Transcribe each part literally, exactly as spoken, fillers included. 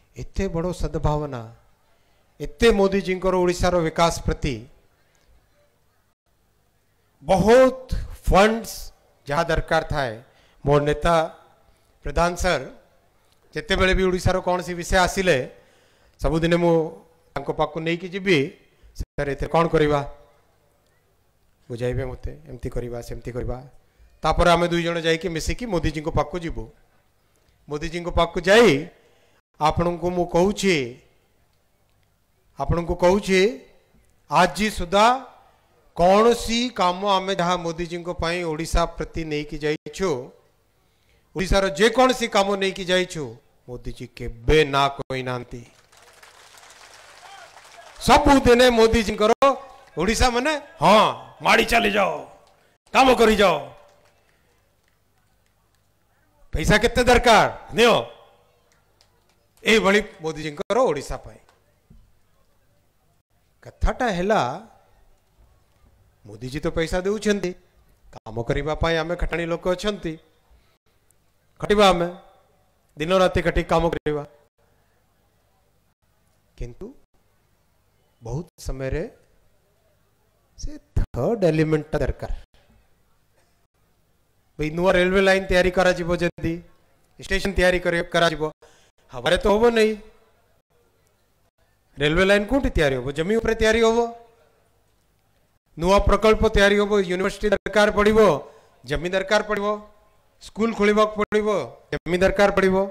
एते बड़ो सद्भावना एते मोदी जी ओडिशार विकास प्रति बहुत फंड्स जहाँ दरकार थाए मोर नेता प्रधान सर जिते बेले भी ओडिशार कौन सी विषय आसिले सबुदिने मु तांको पाखु नहीं कि जीवी सर एते कौन करिवा बुझाइबे मते एमती करिवा सेमती करिवा तापर आमे दुई जण जाई कि मिसिकी मोदी जी को पाखु जीवो मोदी जी को पाखु जाई आपन को मु कहूची आपन को कहूची आज सुधा कौन सी काम आमे जहाँ मोदी जी को पाई ओडिशा प्रति नहीं कि जाइछु ओडिशार जे कौन सी काम नहीं कि जाइछु मोदी जी केबे ना कोई नांती सब दिने मोदी जी करो ओडिशा माने हाँ माड़ी चली जाओ काम करी जाओ पैसा कितने दरकार नियो ए भली मोदी जी करो ओडिशा पाई कथाटा हैला मोदी जी तो पैसा देउछंती काम करिबा पाई आमे खटाणी लोक अछंती खटिबा आमे दिन राति खटी काम करिबा किंतु बहुत समय रे से थर्ड एलिमेंट दरकार भाई नुआ रेलवे लाइन तैयारी करा जिवो जदी स्टेशन तैयारी करे करा जिवो हमारे तो होबो नहीं रेलवे लाइन कोठी तैयारी होबो जमी ऊपर तैयारी होबो नुआ प्रकल्प तैयारी होबो यूनिवर्सिटी दरकार पड़िबो जमी दरकार पड़िबो स्कूल खोलिबा पड़िबो जमी दरकार पड़िबो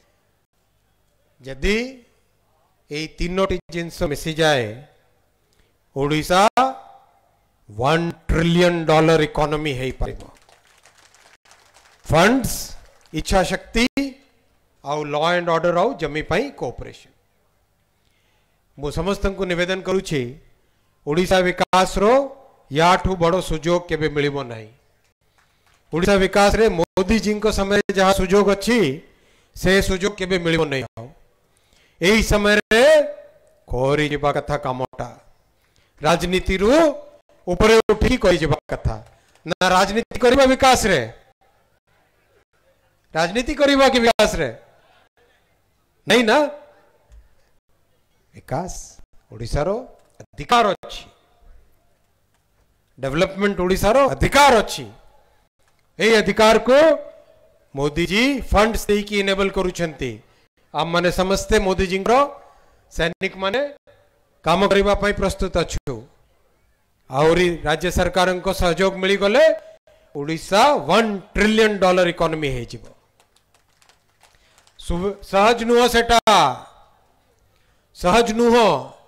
जदी ए तीनोटी जिनस मिसी जाए Odisha one trillion dollar economy है पारिबो फंड्स इच्छा शक्ति आउ लॉ एंड ऑर्डर आउ जमी पाई कोऑपरेशन मु समस्त को निवेदन करूची ओडिशा विकास रो याठू बड़ो सुजोग केबे मिलिबो नाही ओडिशा विकास रे मोदी जी को समय जहाँ सुजोग अच्छी से सुजोग केबे मिलिबो नहीं आओ एही समय रे कोरी जिबा कथा कामटा राजनीति रु ऊपर उठी कोई जिबा कथा ना राजनीति करिबा विकास रे राजनीति करिबा कि विकास रे नहीं ना विकास ओडिशा रो अधिकार अच्छी डेवलपमेंट ओडिशा रो अधिकार अच्छी ए अधिकार को मोदी जी फंड्स दे की इनेबल करूछंती आम माने समस्ते मोदी जी रो सैनिक माने काम करबा पई प्रस्तुत अछु आउरी राज्य सरकार को सहयोग मिली गले Odisha one trillion dollar economy हे जिवो सहज नुह सेटा सहज नुह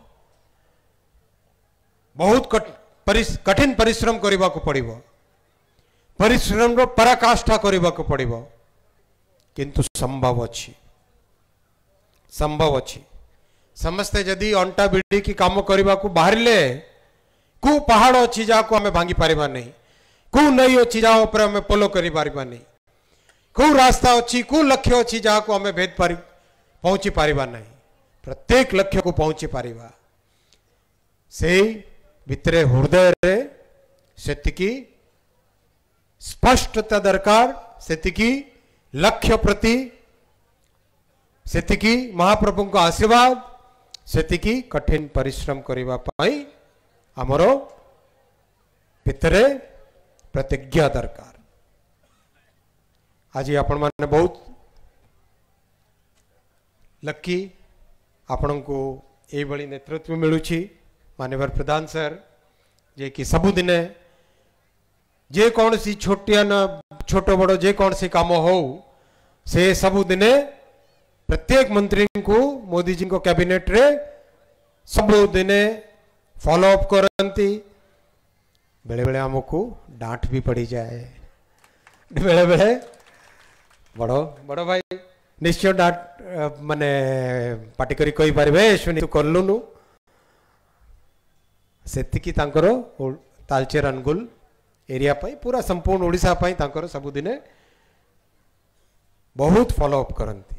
बहुत कठिन परिश्रम करने को पड़िबो परिश्रम रो पराकाष्ठा करने को पड़िबो किंतु संभव अच्छी संभव अच्छी समस्ते जदि अंटा बिड़ी की काम करने को बाहर ले कु पहाड़ अच्छी जहाँ को आम भांगी पारिबा नहीं कु नई अच्छी जहाँ ऊपर आम पोलो करि पारिबा नहीं कु रास्ता अच्छी कु लक्ष्य अच्छी जहाँ को आम भेद पारि पहुंची पारिबा नहीं प्रत्येक लक्ष्य को पहुंची पारिबा से भितरे हृदय रे सेतिकी स्पष्टता दरकार सेतिकी लक्ष्य प्रति सेतिकी महाप्रभु को आशीर्वाद सेतिकी कठिन परिश्रम करिबा पाई हमरो भितरे प्रतिज्ञा दरकार आज आपण माने बहुत लकी आपण को ए बड़ी नेतृत्व मिलुछि माननीय प्रधान सर जे कि सबुदिने जे कौन सी छोटिया न छोट बड़ जे कौन सी काम हो से सबुदिने प्रत्येक मंत्री को मोदी जी को कैबिनेट रे सबुदिने फॉलो अप करती बेले बेले हमको डांट भी पड़ी जाए बेले बेले बड़ो बड़ो भाई निश्चय डांट माने पार्टी करी कही पारे शुणी तू करलुनु सेतिकी तांकरो तालचेर अनुगुल एरिया पाई पूरा संपूर्ण ओडिशा पाई तांकरो सबुदिने बहुत फॉलो अप करती